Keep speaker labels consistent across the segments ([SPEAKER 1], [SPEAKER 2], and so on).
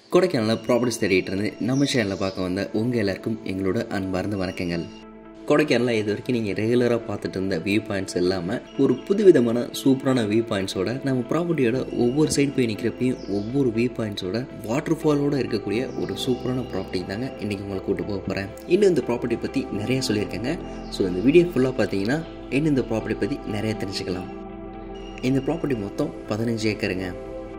[SPEAKER 1] கொடைக்கானலில் ப்ராப்பர்ட்டிஸ் தேடிட்டு இருந்து நம்ம சேனலில் பார்க்க வந்த உங்கள் எல்லாருக்கும் எங்களோட அன்பார்ந்த வணக்கங்கள். கொடைக்கானலில் இது வரைக்கும் நீங்கள் ரெகுலராக பார்த்துட்டு இருந்த வியூ பாயிண்ட்ஸ் இல்லாமல் ஒரு புதுவிதமான சூப்பரான வியூ பாயிண்ட்ஸோட நம்ம ப்ராப்பர்ட்டியோட ஒவ்வொரு சைடு போய் நிற்கிறப்பையும் ஒவ்வொரு வியூ பாயிண்ட்ஸோட வாட்டர் ஃபாலோடு இருக்கக்கூடிய ஒரு சூப்பரான ப்ராப்பர்ட்டி தாங்க இன்றைக்கி உங்களை கூப்பிட்டு போக போகிறேன். இன்னும் இந்த ப்ராப்பர்ட்டி பற்றி நிறைய சொல்லியிருக்கேங்க. ஸோ இந்த வீடியோ ஃபுல்லாக பார்த்தீங்கன்னா இன்னும் இந்த ப்ராப்பர்ட்டி பற்றி நிறைய தெரிஞ்சுக்கலாம். இந்த ப்ராப்பர்ட்டி மொத்தம் 15 ஏக்கருங்க.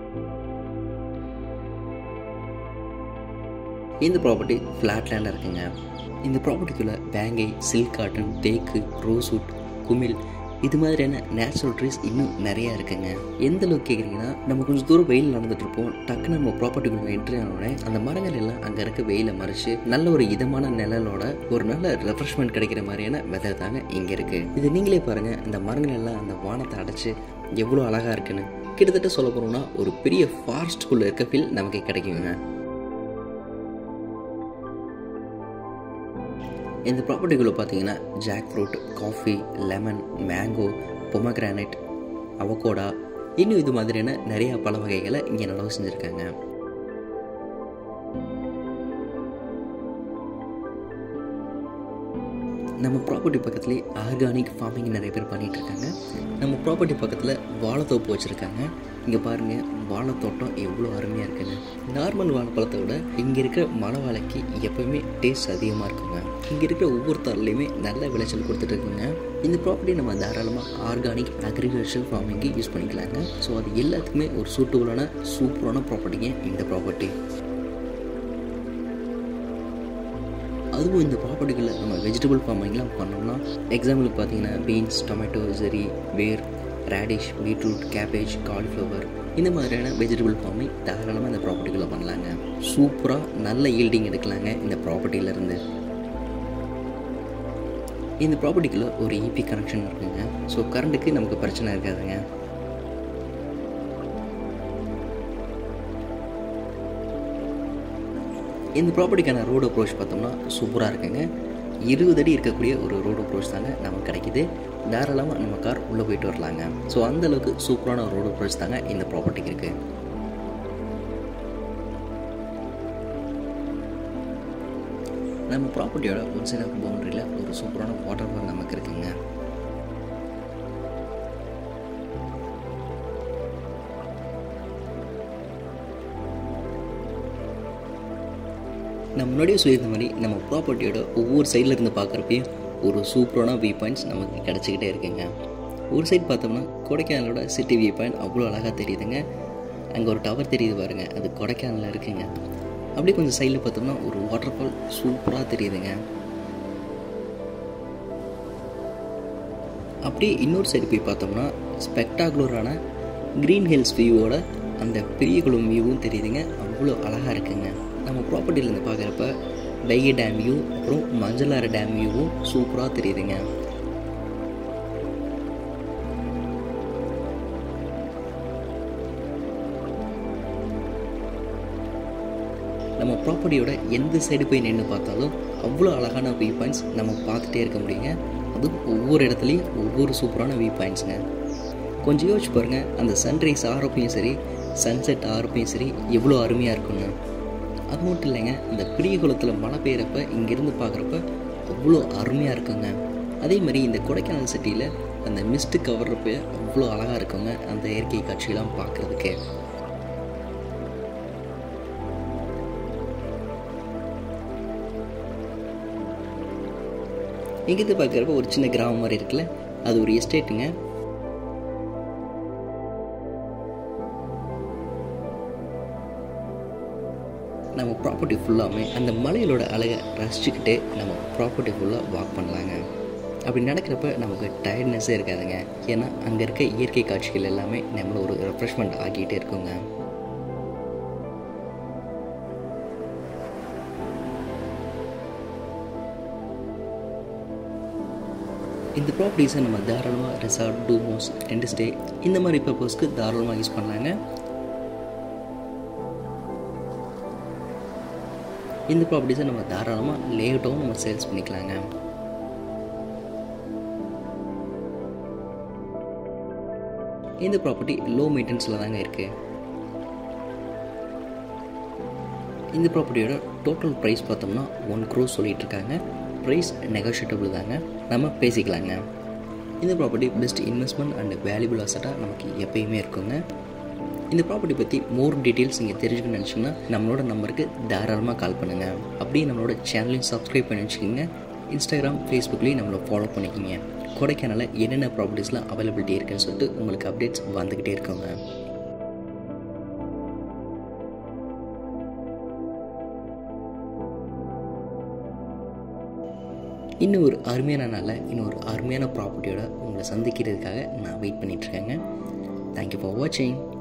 [SPEAKER 1] இந்த ப்ராப்பர்ட்டி ஃப்ளாட் லேண்டில் இருக்குங்க. இந்த ப்ராப்பர்ட்டிக்குள்ளே வேங்கை, சில்க் காட்டன், தேக்கு, ரோஸ்வுட், குமிழ் இது மாதிரியான நேச்சுரல் ட்ரீஸ் இன்னும் நிறையா இருக்குங்க. எந்த அளவுக்கு கேட்குறீங்கன்னா, நம்ம கொஞ்சம் தூரம் வெயில் நடந்துகிட்ருப்போம். டக்குன்னு நம்ம ப்ராப்பர்ட்டிக்குள்ளே என்ட்ரி ஆனோடனே அந்த மரங்கள் எல்லாம் அங்கே இருக்க வெயிலை மறைச்சு நல்ல ஒரு இதமான நிழலோட ஒரு நல்ல ரெஃப்ரெஷ்மெண்ட் கிடைக்கிற மாதிரியான வெதர் தாங்க இங்கே இருக்குது. இது நீங்களே பாருங்கள், அந்த மரங்கள் எல்லாம் அந்த வானத்தை அடைச்சி எவ்வளோ அழகாக இருக்குன்னு. கிட்டத்தட்ட சொல்ல போகிறோம்னா ஒரு பெரிய ஃபாரஸ்ட்குள்ளே இருக்க ஃபீல் நமக்கு கிடைக்குங்க. இந்த ப்ராப்பர்ட்டிக்குள்ளே பார்த்தீங்கன்னா jackfruit, coffee, lemon, mango, pomegranate, avocado இன்னும் இது மாதிரியான நிறையா பல வகைகளை இங்கே நடவு செஞ்சுருக்காங்க. நம்ம ப்ராப்பர்ட்டி பக்கத்துலேயே ஆர்கானிக் ஃபார்மிங் நிறைய பேர் பண்ணிகிட்ருக்காங்க. நம்ம ப்ராப்பர்ட்டி பக்கத்தில் வாழைத்தோப்பு வச்சுருக்காங்க. இங்கே பாருங்கள், வாழைத்தோட்டம் எவ்வளோ அருமையாக இருக்குங்க. நார்மல் வாழைப்பழத்தை விட இங்கே இருக்கிற மலை வாழைக்கு எப்போயுமே டேஸ்ட் அதிகமாக இருக்குங்க. இங்கே இருக்கிற ஒவ்வொரு தரலையுமே நல்ல விளைச்சல் கொடுத்துட்ருக்குங்க. இந்த ப்ராப்பர்ட்டி நம்ம தாராளமாக ஆர்கானிக் அக்ரிகல்ச்சர் ஃபார்மிங்கு யூஸ் பண்ணிக்கலாங்க. ஸோ அது எல்லாத்துக்குமே ஒரு சூட்டபுளான சூப்பரான ப்ராப்பர்ட்டிங்க இந்த ப்ராப்பர்ட்டி. அதுவும் இந்த ப்ராப்பர்ட்டிகளில் நம்ம வெஜிடபிள் ஃபார்மிங்லாம் பண்ணோம்னா, எக்ஸாம்பிளுக்கு பார்த்தீங்கன்னா பீன்ஸ், டொமேட்டோ, செரி, பேர், ரேடிஷ், பீட்ரூட், கேபேஜ், காலிஃப்ளவர் இந்த மாதிரியான வெஜிடபிள் ஃபார்மிங் தாராளமாக இந்த ப்ராப்பர்ட்டிக்குள்ளே பண்ணலாங்க. சூப்பராக நல்ல ஈல்டிங் எடுக்கலாங்க இந்த ப்ராப்பர்ட்டியிலேருந்து. இந்த ப்ராப்பர்ட்டிக்குள்ளே ஒரு இபி கனெக்ஷன் இருக்குங்க. ஸோ கரண்ட்டுக்கு நமக்கு பிரச்சனை இருக்காதுங்க. இந்த ப்ராப்பர்ட்டிக்கான ரோடு அப்ரோச் பார்த்தோம்னா சூப்பராக இருக்குங்க. 20 அடி இருக்கக்கூடிய ஒரு ரோடு அப்ரோச் தாங்க நமக்கு கிடைக்கிது. தாராளமாக நம்ம கார் உள்ளே போயிட்டு வரலாங்க. ஸோ அந்தளவுக்கு சூப்பரான ரோடு அப்ரோச் தாங்க இந்த ப்ராப்பர்ட்டிக்கு இருக்குது. நம்ம ப்ராப்பர்ட்டியோட ஒரு சைட் ஆஃப் பவுண்டரியில் ஒரு சூப்பரான வாட்டர்ஃபால் நமக்கு இருக்குங்க. நம்ம முன்னாடியே சொல்லியிருந்த மாதிரி நம்ம ப்ராப்பர்ட்டியோட ஒவ்வொரு சைடில் இருந்து பார்க்குறப்பையும் ஒரு சூப்பரான வியூ பாயிண்ட்ஸ் நமக்கு கிடச்சிக்கிட்டே இருக்குங்க. ஒரு சைடு பார்த்தோம்னா கொடைக்கானலோட சிட்டி வியூ பாயிண்ட் அவ்வளோ அழகாக தெரியுதுங்க. அங்கே ஒரு டவர் தெரியுது பாருங்க, அது கொடைக்கானலில் இருக்குங்க. அப்படியே கொஞ்சம் சைடில் பார்த்தோம்னா ஒரு வாட்டர்ஃபால் சூப்பராக தெரியுதுங்க. அப்படியே இன்னொரு சைடு போய் பார்த்தோம்னா ஸ்பெக்டாகுலரான க்ரீன் ஹில்ஸ் வியூவோட அந்த பெரியகுளம் வியூவும் தெரியுதுங்க. அவ்வளோ அழகாக இருக்குங்க. நம்ம ப்ராப்பர்ட்டியிலேருந்து பார்க்குறப்ப வைகை டேம் வியூ அப்புறம் மஞ்சள் டேம் வியூவும் சூப்பராக தெரியுதுங்க. நம்ம ப்ராப்பர்ட்டியோட எந்த சைடு போய் நின்று பார்த்தாலும் அவ்வளோ அழகான வியூ பாயிண்ட்ஸ் நம்ம பார்த்துட்டே இருக்க முடியுங்க. அதுவும் ஒவ்வொரு இடத்துலையும் ஒவ்வொரு சூப்பரான வியூ பாயிண்ட்ஸுங்க. கொஞ்சம் யோசிச்சு பாருங்கள், அந்த சன்ரைஸ் ஆகிறப்பையும் சரி, சன்செட் ஆகிறப்பையும் சரி எவ்வளோ அருமையாக இருக்குங்க. அது மட்டும் இல்லைங்க, இந்த பெரியகுளத்தில் மழை பெய்கிறப்ப இங்கேருந்து பார்க்குறப்ப அவ்வளோ அருமையாக இருக்குங்க. அதே மாதிரி இந்த கொடைக்கானல் சிட்டியில் அந்த மிஸ்ட்டு கவர்றப்ப அவ்வளோ அழகாக இருக்குங்க அந்த இயற்கை காட்சியெல்லாம் பார்க்குறதுக்கு. இங்கேருந்து பார்க்குறப்ப ஒரு சின்ன கிராமம் மாதிரி இருக்குல்ல, அது ஒரு எஸ்டேட்டுங்க. நம்ம ப்ராப்பர்ட்டி ஃபுல்லாமே அந்த மலைகளோட அழகை ரசிச்சுக்கிட்டே நம்ம ப்ராப்பர்ட்டி ஃபுல்லாக வாக் பண்ணலாங்க. அப்படி நடக்கிறப்ப நமக்கு டயர்ட்னஸே இருக்காதுங்க. ஏன்னா அங்கே இருக்க இயற்கை காட்சிகள் எல்லாமே நம்மளை ஒரு ரெஃப்ரெஷ்மெண்ட் ஆகிட்டே இருக்குங்க. இந்த ப்ராப்பர்ட்டிஸை நம்ம தாராளமாக resort, dome house, tent stay இந்த மாதிரி பர்பஸ்க்கு தாராளமாக யூஸ் பண்ணலாங்க. இந்த ப்ராப்பர்ட்டிஸை நம்ம தாராளமாக லேஅவுட்டாகவும் நம்ம சேல்ஸ் பண்ணிக்கலாங்க. இந்த ப்ராப்பர்ட்டி லோ மெயின்டெனன்ஸில் தாங்க இருக்குது. இந்த ப்ராப்பர்ட்டியோட டோட்டல் ப்ரைஸ் பார்த்தோம்னா 1 crore சொல்லிகிட்டு இருக்காங்க. ப்ரைஸ் நெகோஷியபிள் தாங்க, நம்ம பேசிக்கலாங்க. இந்த property best investment and valuable அசட்டாக நமக்கு எப்பயுமே இருக்குங்க. இந்த ப்ராப்பர்ட்டி பற்றி மோர் டீட்டெயில்ஸ் நீங்கள் தெரிஞ்சுக்கணும்னு நினச்சிங்கன்னா நம்மளோட நம்பருக்கு தாராளமாக கால் பண்ணுங்கள். அப்படியே நம்மளோட சேனலையும் சப்ஸ்கிரைப் பண்ணி வச்சுக்கோங்க. இன்ஸ்டாகிராம், ஃபேஸ்புக்லேயும் நம்மளை ஃபாலோ பண்ணிக்கோங்க. கொடைக்கானலில் என்னென்ன ப்ராப்பர்ட்டிஸ்லாம் அவைலபிலிட்டி இருக்குன்னு சொல்லிட்டு உங்களுக்கு அப்டேட்ஸ் வந்துக்கிட்டே இருக்குங்க. இன்னும் ஒரு அருமையான நாளில் இன்னும் ஒரு அருமையான ப்ராப்பர்ட்டியோட உங்களை சந்திக்கிறதுக்காக நான் வெயிட் பண்ணிகிட்ருக்கேங்க. தேங்க்யூ ஃபார் வாட்சிங்.